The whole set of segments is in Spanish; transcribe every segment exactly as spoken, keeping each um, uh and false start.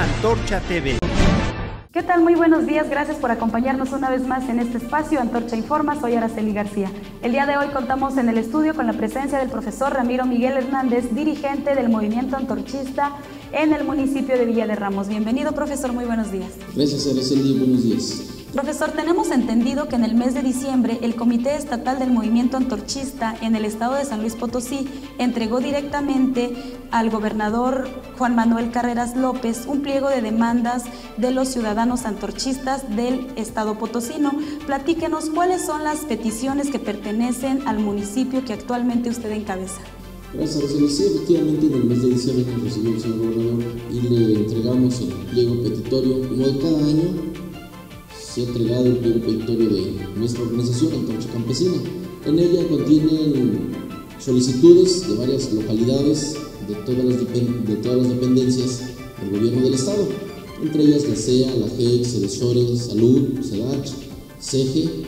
Antorcha T V. ¿Qué tal? Muy buenos días, gracias por acompañarnos una vez más en este espacio Antorcha Informa. Soy Araceli García. El día de hoy contamos en el estudio con la presencia del profesor Ramiro Miguel Hernández, dirigente del movimiento antorchista en el municipio de Villa de Ramos. Bienvenido, profesor, muy buenos días. Gracias, Araceli, buenos días. Profesor, tenemos entendido que en el mes de diciembre el Comité Estatal del Movimiento Antorchista en el estado de San Luis Potosí entregó directamente al gobernador Juan Manuel Carreras López un pliego de demandas de los ciudadanos antorchistas del estado potosino. Platíquenos cuáles son las peticiones que pertenecen al municipio que actualmente usted encabeza. Gracias, Araceli. Sí, efectivamente, en el mes de diciembre nos recibió el señor gobernador y le entregamos el pliego petitorio. Como de cada año, se ha entregado el pliego petitorio de nuestra organización, Antorcha Campesina. En ella contienen solicitudes de varias localidades, de todas las, de todas las dependencias del gobierno del estado, entre ellas la C E A, la G E C, Sedesore, Salud, SEDACH, C E G E.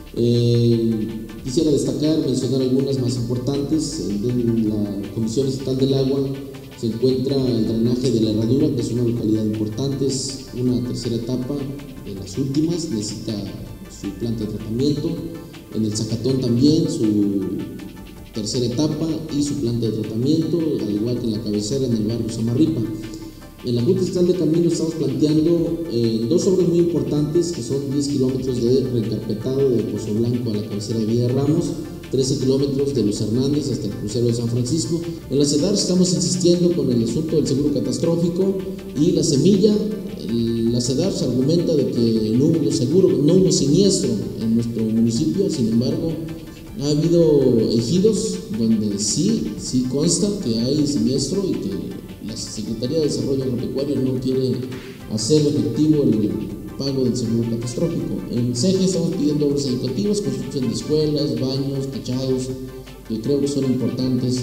Eh, quisiera destacar, mencionar algunas más importantes. En la Comisión Estatal del Agua se encuentra el drenaje de la Herradura, que es una localidad importante, es una tercera etapa de las últimas, necesita su planta de tratamiento. En el Zacatón también su tercera etapa y su planta de tratamiento, al igual que en la cabecera en el barrio Samarripa. En la Junta Estatal de Caminos estamos planteando eh, dos obras muy importantes, que son diez kilómetros de reencarpetado de Pozo Blanco a la cabecera de Villa de Ramos, trece kilómetros de Los Hernández hasta el crucero de San Francisco. En la CEDAR estamos insistiendo con el asunto del seguro catastrófico y la semilla. La CEDAR se argumenta de que no hubo seguro, no hubo siniestro en nuestro municipio. Sin embargo, ha habido ejidos donde sí, sí consta que hay siniestro y que la Secretaría de Desarrollo Agropecuario no quiere hacer efectivo el pago del seguro catastrófico. En C E G E estamos pidiendo obras educativas, construcción de escuelas, baños, techados, que creo que son importantes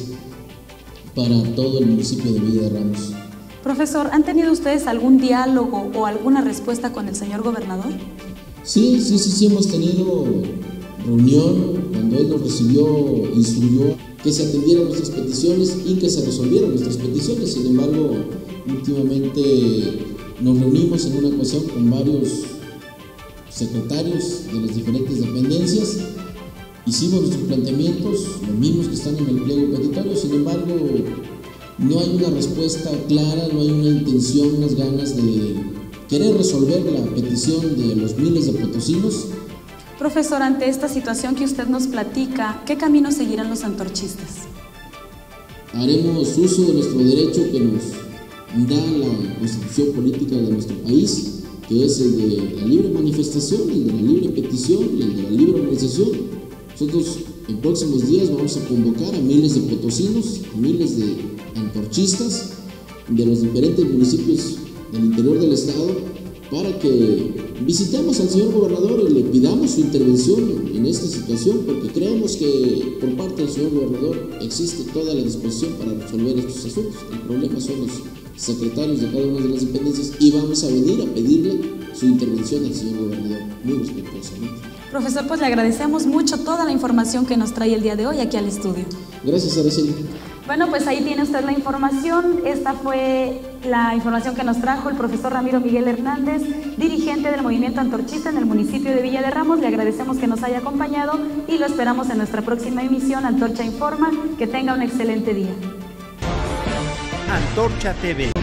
para todo el municipio de Villa de Ramos. Profesor, ¿han tenido ustedes algún diálogo o alguna respuesta con el señor gobernador? Sí, sí, sí, sí hemos tenido reunión. Cuando él nos recibió, instruyó que se atendieran nuestras peticiones y que se resolvieran nuestras peticiones. Sin embargo, últimamente nos reunimos en una ocasión con varios secretarios de las diferentes dependencias, hicimos nuestros planteamientos, los mismos que están en el pliego petitorio. Sin embargo, no hay una respuesta clara, no hay una intención, unas ganas de querer resolver la petición de los miles de potosinos. Profesor, ante esta situación que usted nos platica, ¿qué camino seguirán los antorchistas? Haremos uso de nuestro derecho que nos da la constitución política de nuestro país, que es el de la libre manifestación, el de la libre petición y el de la libre organización. Nosotros en próximos días vamos a convocar a miles de potosinos, a miles de antorchistas de los diferentes municipios del interior del estado, para que visitemos al señor gobernador y le pidamos su intervención en esta situación, porque creemos que por parte del señor gobernador existe toda la disposición para resolver estos asuntos. El problema son los secretarios de cada una de las dependencias y vamos a venir a pedirle su intervención al señor gobernador muy respetuosamente. Profesor, pues le agradecemos mucho toda la información que nos trae el día de hoy aquí al estudio. Gracias, Araceli. Bueno, pues ahí tiene usted la información. Esta fue la información que nos trajo el profesor Ramiro Miguel Hernández, dirigente del movimiento antorchista en el municipio de Villa de Ramos. Le agradecemos que nos haya acompañado y lo esperamos en nuestra próxima emisión Antorcha Informa. Que tenga un excelente día. Antorcha T V.